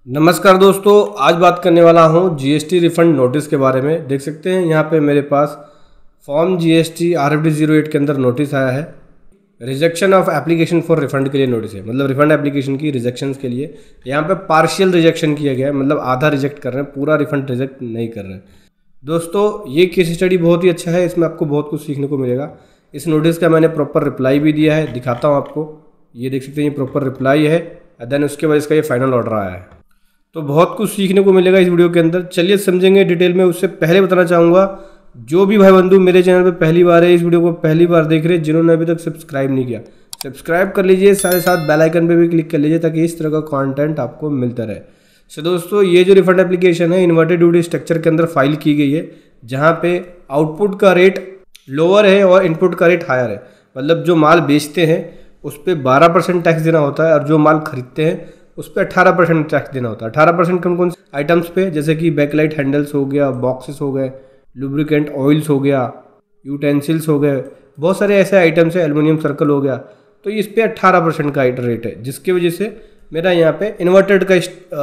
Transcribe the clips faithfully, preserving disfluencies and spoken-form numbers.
नमस्कार दोस्तों, आज बात करने वाला हूं जीएसटी रिफंड नोटिस के बारे में। देख सकते हैं यहाँ पे मेरे पास form GST RFD zero eight के अंदर नोटिस आया है। Rejection of application for refund के लिए नोटिस है, मतलब रिफंड एप्लीकेशन की रिजेक्शन के लिए। यहाँ पे पार्शियल रिजेक्शन किया गया है, मतलब आधा रिजेक्ट कर रहे हैं, पूरा रिफंड रिजेक्ट नहीं कर रहे हैं। दोस्तों ये केस स्टडी बहुत ही अच्छा है, इसमें आपको बहुत कुछ सीखने को मिलेगा। इस नोटिस का मैंने प्रॉपर रिप्लाई भी दिया है, दिखाता हूँ आपको। ये देख सकते हैं, ये प्रॉपर रिप्लाई है। देन उसके बाद इसका ये फाइनल ऑर्डर आया है, तो बहुत कुछ सीखने को मिलेगा इस वीडियो के अंदर। चलिए समझेंगे डिटेल में। उससे पहले बताना चाहूँगा, जो भी भाई बंधु मेरे चैनल पे पहली बार है, इस वीडियो को पहली बार देख रहे हैं, जिन्होंने अभी तक सब्सक्राइब नहीं किया, सब्सक्राइब कर लीजिए। साथ साथ बेल आइकन पे भी क्लिक कर लीजिए ताकि इस तरह का कंटेंट आपको मिलता रहे। सो दोस्तों, ये जो रिफंड एप्लीकेशन है इन्वर्टेड ड्यूटी स्ट्रक्चर के अंदर फाइल की गई है, जहाँ पे आउटपुट का रेट लोअर है और इनपुट का रेट हायर है। मतलब जो माल बेचते हैं उस पर बारह परसेंट टैक्स देना होता है और जो माल खरीदते हैं उस पर अठारह परसेंट टैक्स देना होता है। अठारह परसेंट कौन कौन से आइटम्स पे, जैसे कि बैकलाइट हैंडल्स हो गया, बॉक्सेस हो गए, लुब्रिकेंट ऑयल्स हो गया, यूटेंसिल्स हो गए, बहुत सारे ऐसे आइटम्स है, एल्युमिनियम सर्कल हो गया। तो इस पर अट्ठारह परसेंट का रेट है, जिसकी वजह से मेरा यहाँ पे इन्वर्टेड का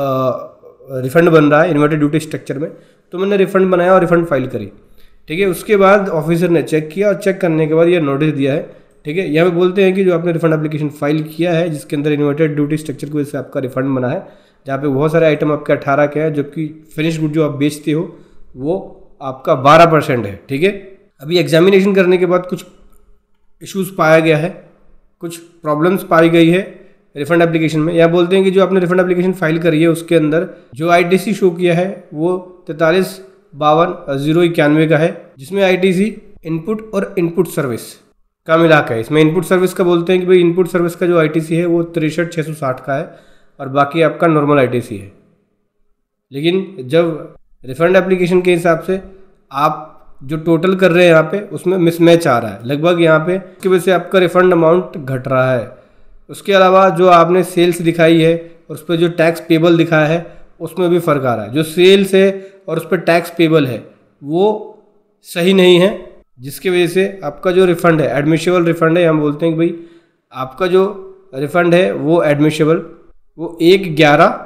रिफंड बन रहा है इन्वर्टेड ड्यूटी स्ट्रक्चर में। तो मैंने रिफंड बनाया और रिफंड फाइल करी, ठीक है। उसके बाद ऑफिसर ने चेक किया और चेक करने के बाद ये नोटिस दिया है, ठीक है। यहाँ पे बोलते हैं कि जो आपने रिफंड एप्लीकेशन फाइल किया है, जिसके अंदर इन्वर्टेड ड्यूटी स्ट्रक्चर की वजह से आपका रिफंड बना है, जहाँ पे बहुत सारे आइटम आपके अठारह के हैं, जबकि फिनिश गुड जो आप बेचते हो वो आपका बारह परसेंट है, ठीक है। अभी एग्जामिनेशन करने के बाद कुछ इश्यूज पाया गया है, कुछ प्रॉब्लम्स पाई गई है रिफंड एप्लीकेशन में। यहाँ बोलते हैं कि जो आपने रिफंड एप्लीकेशन फाइल करी है उसके अंदर जो आई टी सी शो किया है वो तैंतालीस बावन जीरो इक्यानवे का है, जिसमें आई टी सी इनपुट और इनपुट सर्विस का मिला के है। इसमें इनपुट सर्विस का बोलते हैं कि भाई इनपुट सर्विस का जो आईटीसी है वो तिरसठ छः सौ साठ का है और बाकी आपका नॉर्मल आईटीसी है। लेकिन जब रिफंड एप्लीकेशन के हिसाब से आप जो टोटल कर रहे हैं यहाँ पे उसमें मिसमैच आ रहा है लगभग यहाँ पे, उसकी वजह से आपका रिफंड अमाउंट घट रहा है। उसके अलावा जो आपने सेल्स दिखाई है उस पर जो टैक्स पेबल दिखाया है उसमें भी फ़र्क आ रहा है। जो सेल्स है और उस पर टैक्स पेबल है वो सही नहीं है, जिसकी वजह से आपका जो रिफ़ंड है एडमिशेबल रिफ़ंड है। हम बोलते हैं कि भाई आपका जो रिफ़ंड है वो एडमिशेबल वो एक ग्यारह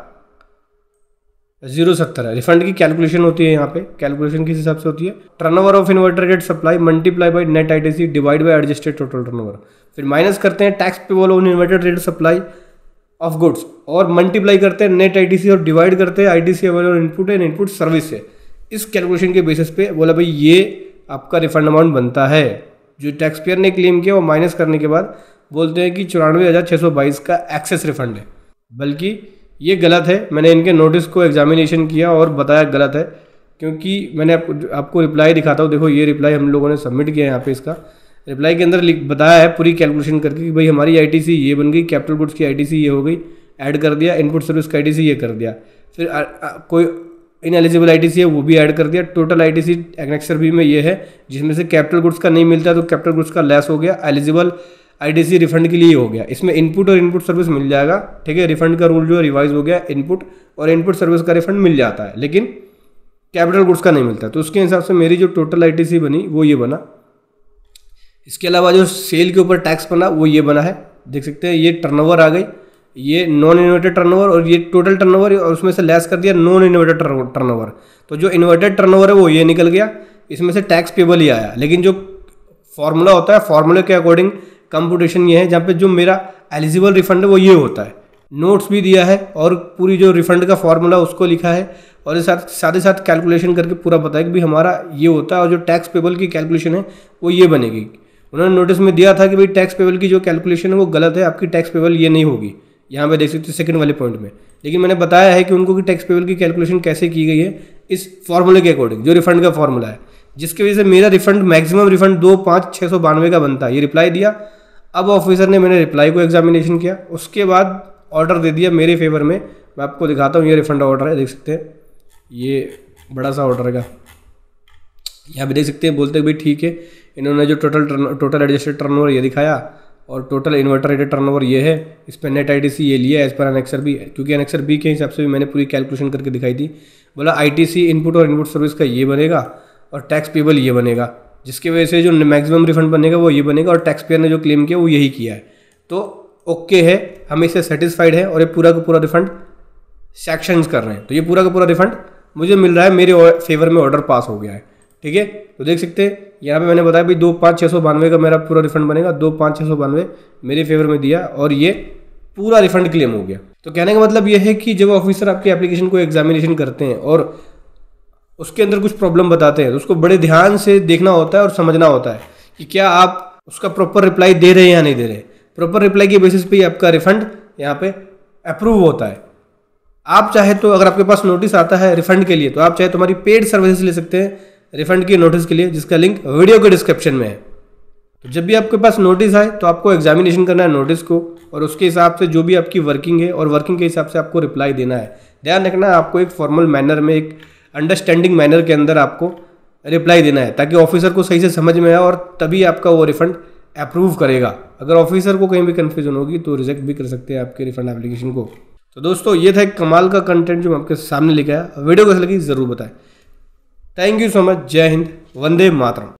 जीरो सत्तर है। रिफ़ंड की कैलकुलेशन होती है, यहाँ पे कैलकुलेशन किस हिसाब से होती है, turnover of inverter rate supply multiply by net ITC divide by adjusted total turnover. फिर माइनस करते हैं tax payable on inverter rate supply of goods और मल्टीप्लाई करते हैं नेट आईटीसी और डिवाइड करते हैं ITC available input and input service से। इस कैलकुलेशन के बेसिस पे बोला भाई ये आपका रिफंड अमाउंट बनता है। जो टैक्स पेयर ने क्लेम किया वो माइनस करने के बाद बोलते हैं कि चौरानवे हज़ार छः सौ बाईस का एक्सेस रिफंड है, बल्कि ये गलत है। मैंने इनके नोटिस को एग्जामिनेशन किया और बताया गलत है, क्योंकि मैंने आपको आपको रिप्लाई दिखाता हूँ। देखो ये रिप्लाई हम लोगों ने सबमिट किया है। यहाँ पे इसका रिप्लाई के अंदर बताया है पूरी कैलकुलेशन करके कि भाई हमारी आईटीसी ये बन गई, कैपिटल गुड्स की आईटीसी ये हो गई, ऐड कर दिया, इनपुट सर्विस का आईटीसी ये कर दिया, फिर आ, आ, कोई इन एलिजिबल आईटीसी है वो भी ऐड कर दिया। टोटल आईटीसी एनेक्सर बी में ये है, जिसमें से कैपिटल गुड्स का नहीं मिलता तो कैपिटल गुड्स का लेस हो गया, एलिजिबल आईटीसी रिफंड के लिए हो गया। इसमें इनपुट और इनपुट सर्विस मिल जाएगा, ठीक है। रिफंड का रूल जो रिवाइज हो गया, इनपुट और इनपुट सर्विस का रिफंड मिल जाता है, लेकिन कैपिटल गुड्स का नहीं मिलता। तो उसके हिसाब से मेरी जो टोटल आईटीसी बनी वो ये बना। इसके अलावा जो सेल के ऊपर टैक्स बना वो ये बना है, देख सकते हैं। ये टर्नओवर आ गई, ये नॉन इन्वर्टेड टर्नओवर और ये टोटल टर्नओवर और उसमें से लेस कर दिया नॉन इन्वर्टेड टर्नओवर। तो जो इन्वर्टेड टर्नओवर है वो ये निकल गया, इसमें से टैक्स पेबल ही आया। लेकिन जो फॉर्मूला होता है, फॉर्मूले के अकॉर्डिंग कंप्यूटेशन ये है, जहाँ पे जो मेरा एलिजिबल रिफंड है वो ये होता है। नोट्स भी दिया है और पूरी जो रिफंड का फॉर्मूला उसको लिखा है और इस साथ साथ ही साथ कैलकुलेशन करके पूरा बताया कि भाई हमारा ये होता है और जो टैक्स पेबल की कैलकुलेशन है वो ये बनेगी। उन्होंने नोटिस में दिया था कि भाई टैक्स पेबल की जो कैलकुलेशन है वो गलत है, आपकी टैक्स पेबल ये नहीं होगी। यहाँ पे देख सकते हैं सेकंड वाले पॉइंट में। लेकिन मैंने बताया है कि उनको कि टैक्स पेबल की कैलकुलेशन कैसे की गई है, इस फॉर्मूले के अकॉर्डिंग, जो रिफंड का फॉर्मूला है, जिसकी वजह से मेरा रिफंड मैक्सिमम रिफंड दो पाँच छः सौ बानवे का बनता है। ये रिप्लाई दिया। अब ऑफिसर ने मैंने रिप्लाई को एग्जामिनेशन किया, उसके बाद ऑर्डर दे दिया मेरे फेवर में। मैं आपको दिखाता हूँ, ये रिफंड ऑर्डर है, देख सकते हैं, ये बड़ा सा ऑर्डर है। यहाँ पे देख सकते हैं, बोलते हैं भाई ठीक है, इन्होंने जो टोटल टोटल एडजस्टेड टर्नओवर ये दिखाया और टोटल इन्वर्टर रेटेड टर्नओवर ये है, इस पर नेट आईटीसी ये लिया एज पर एनेक्सर बी, क्योंकि एनेक्सर बी के हिसाब से भी मैंने पूरी कैलकुलेशन करके दिखाई थी। बोला आईटीसी इनपुट और इनपुट सर्विस का ये बनेगा और टैक्स पेबल ये बनेगा, जिसकी वजह से जो मैक्सिमम रिफंड बनेगा वो ये बनेगा और टैक्स पेयर ने जो क्लेम किया वो यही किया है। तो ओके है, हम इससे सेटिस्फाइड है और ये पूरा का पूरा रिफंड सेक्शंस कर रहे हैं। तो ये पूरा का पूरा रिफंड मुझे मिल रहा है, मेरे फेवर में ऑर्डर पास हो गया है। ठीक है, तो देख सकते हैं यहाँ पे मैंने बताया भाई दो पाँच छः सौ बानवे का मेरा पूरा रिफंड बनेगा, दो पाँच छः सौ बानवे मेरे फेवर में दिया और ये पूरा रिफंड क्लेम हो गया। तो कहने का मतलब ये है कि जब ऑफिसर आपकी एप्लीकेशन को एग्जामिनेशन करते हैं और उसके अंदर कुछ प्रॉब्लम बताते हैं तो उसको बड़े ध्यान से देखना होता है और समझना होता है कि क्या आप उसका प्रॉपर रिप्लाई दे रहे हैं या नहीं दे रहे। प्रॉपर रिप्लाई के बेसिस पे ही आपका रिफंड यहाँ पे अप्रूव होता है। आप चाहे तो अगर आपके पास नोटिस आता है रिफंड के लिए तो आप चाहे तो हमारी पेड सर्विसेज ले सकते हैं रिफंड की नोटिस के लिए, जिसका लिंक वीडियो के डिस्क्रिप्शन में है। तो जब भी आपके पास नोटिस आए तो आपको एग्जामिनेशन करना है नोटिस को और उसके हिसाब से जो भी आपकी वर्किंग है और वर्किंग के हिसाब से आपको रिप्लाई देना है। ध्यान रखना आपको एक फॉर्मल मैनर में, एक अंडरस्टैंडिंग मैनर के अंदर आपको रिप्लाई देना है ताकि ऑफिसर को सही से समझ में आए और तभी आपका वो रिफंड अप्रूव करेगा। अगर ऑफिसर को कहीं भी कन्फ्यूजन होगी तो रिजेक्ट भी कर सकते हैं आपके रिफंड एप्लीकेशन को। तो दोस्तों ये था एक कमाल का कंटेंट जो मैं आपके सामने लेके आया। वीडियो कैसी लगी ज़रूर बताएं। Thank you so much. जय हिंद, वंदे मातरम।